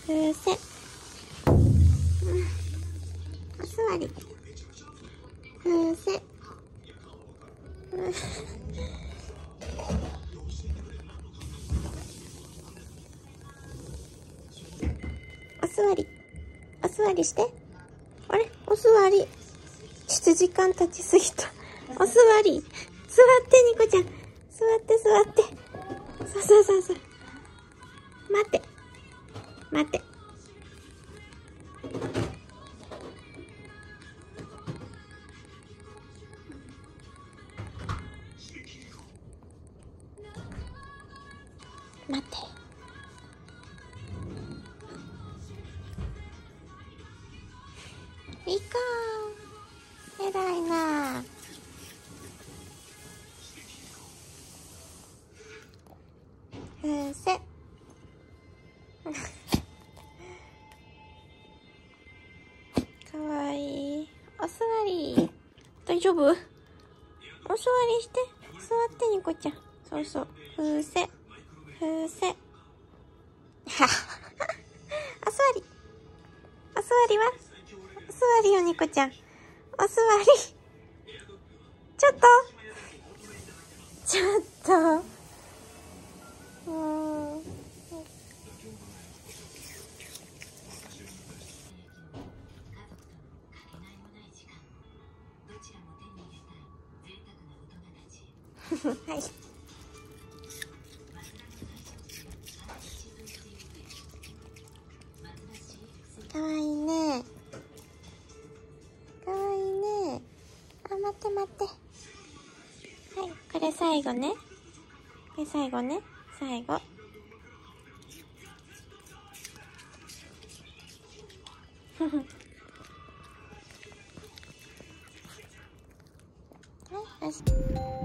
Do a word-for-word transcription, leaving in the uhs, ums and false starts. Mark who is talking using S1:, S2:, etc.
S1: 風船。お座り。風船。お座り。お座りして。あれ？お座り。ちょっと時間経ちすぎた。お座り。座って、ニコちゃん。座って座って。そうそうそうそう。待って。待って。待って。いいかー。偉いなー。風船。かわいい。お座り。大丈夫？お座りして。座って、ニコちゃん。そうそう。風船。風船。はっ。お座り。お座りは？お座りよ、ニコちゃん。お座り。ちょっと。ちょっと。もう。はい。かわいいね。かわいいね。あ、待って待って。はい、これ最後ね。これ最後ね。最後。はい、よし。